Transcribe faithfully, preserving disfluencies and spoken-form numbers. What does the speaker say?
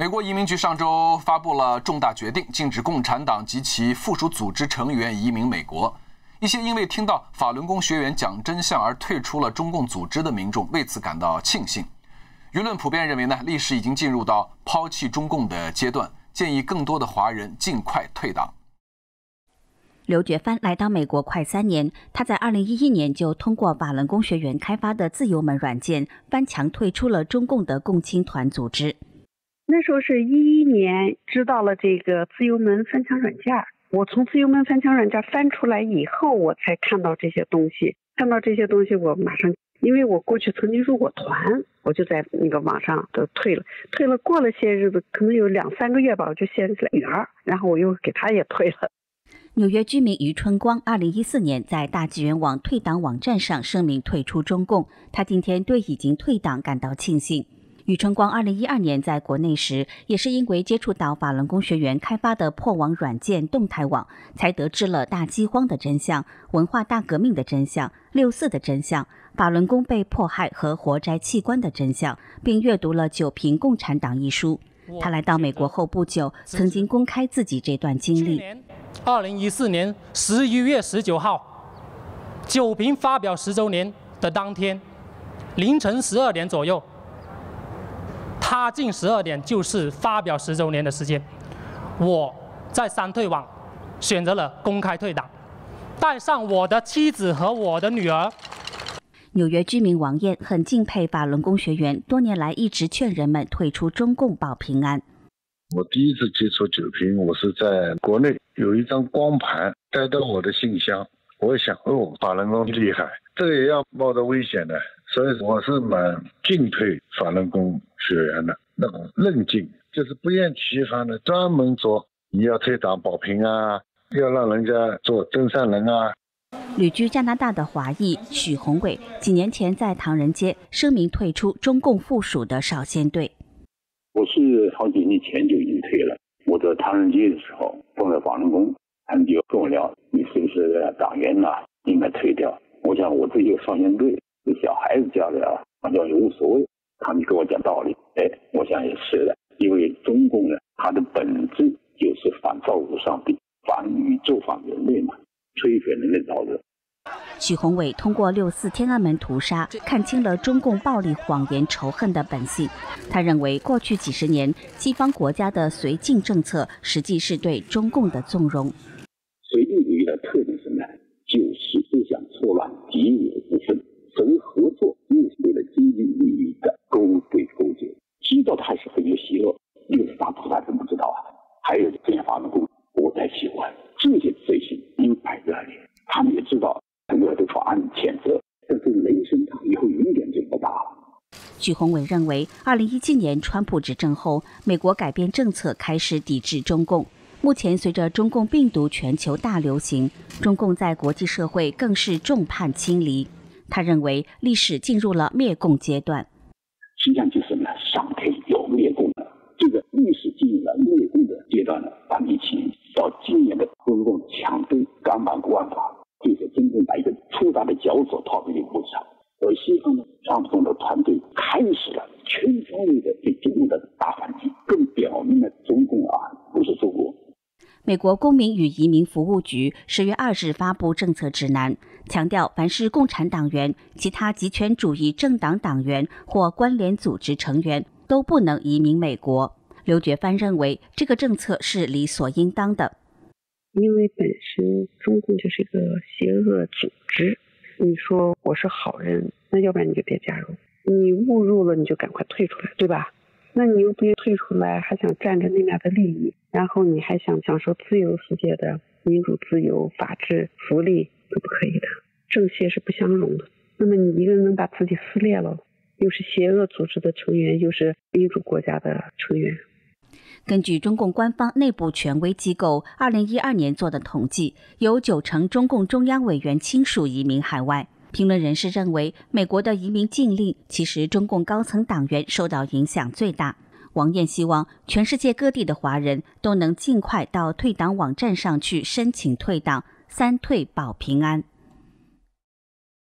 美国移民局上周发布了重大决定，禁止共产党及其附属组织成员移民美国。一些因为听到法轮功学员讲真相而退出了中共组织的民众为此感到庆幸。舆论普遍认为呢，历史已经进入到抛弃中共的阶段，建议更多的华人尽快退党。 刘觉帆来到美国快三年，他在二零一一年就通过法轮功学员开发的自由门软件翻墙退出了中共的共青团组织。 那时候是一一年知道了这个自由门翻墙软件，我从自由门翻墙软件翻出来以后，我才看到这些东西。看到这些东西，我马上，因为我过去曾经入过团，我就在那个网上都退了。退了过了些日子，可能有两三个月吧，我就想起来女儿，然后我又给她也退了。 纽约居民余春光二零一四年在大纪元网退党网站上声明退出中共，他今天对已经退党感到庆幸。余春光二零一二年在国内时，也是因为接触到法轮功学员开发的破网软件动态网，才得知了大饥荒的真相、文化大革命的真相、六四的真相、法轮功被迫害和活摘器官的真相，并阅读了《九评共产党》一书。他来到美国后不久，曾经公开自己这段经历。 二零一四年十一月十九号，九评发表十周年的当天，凌晨十二点左右。他近十二点就是发表十周年的时间，我在三退网选择了公开退党，带上我的妻子和我的女儿。 纽约居民王燕很敬佩法轮功学员，多年来一直劝人们退出中共保平安。 我第一次接触九评，我是在国内有一张光盘带到我的信箱，我想哦，法轮功厉害，这个也要冒着危险的。所以我是蛮敬佩法轮功学员的那种韧劲，就是不厌其烦的专门说你要退党保平啊，要让人家做真善人啊。 旅居加拿大的华裔许宏伟几年前在唐人街声明退出中共附属的少先队。 我是好几年前就已经退了，我在唐人街的时候碰到法轮功，他们就跟我聊，你是不是党员呐、啊？应该退掉。我想我这有少先队。对小孩子家的啊，好像也无所谓。他们跟我讲道理，哎，我想也是的。因为中共呢，它的本质就是反造物上帝、反宇宙、反人类嘛，摧毁人类道德。 许宏伟通过六四天安门屠杀，看清了中共暴力、谎言、仇恨的本性。他认为，过去几十年西方国家的绥靖政策，实际是对中共的纵容。 绥靖主义的特点是什么？就是思想错乱、极恶不分。所谓合作，又是为了经济利益的勾兑勾结，知道他是很有邪恶，六四大屠杀真不知道啊。还有变法轮功、国宅器官，这些罪行明摆在里，他们也知道，很多对法案谴责，但是雷声大以后永远就不大了。 许宏伟认为，二零一七年川普执政后，美国改变政策，开始抵制中共。目前，随着中共病毒全球大流行，中共在国际社会更是众叛亲离。他认为历史进入了灭共阶段， 实际上就是呢，上天有灭共的，这个历史进入了灭共的阶段了。二零一七年到今年的中共强推港版国安法，就是真正把一个粗大的脚趾套在这个路上。而西方的川普总统团队开始了全方位的对中共的大反击，更表明了中共啊不是中国。 美国公民与移民服务局十月二日发布政策指南，强调凡是共产党员、其他极权主义政党党员或关联组织成员都不能移民美国。刘觉帆认为这个政策是理所应当的， 因为本身中共就是一个邪恶组织，你说我是好人，那要不然你就别加入，你误入了你就赶快退出来，对吧？那你又不愿退出来，还想占着那面的利益，然后你还想享受自由世界的民主、自由、法治、福利，是不可以的。正邪是不相容的。那么你一个人能把自己撕裂了，又是邪恶组织的成员，又是民主国家的成员。 根据中共官方内部权威机构二零一二年做的统计，有九成中共中央委员亲属移民海外。评论人士认为，美国的移民禁令其实中共高层党员受到影响最大。王燕希望全世界各地的华人都能尽快到退党网站上去申请退党，三退保平安。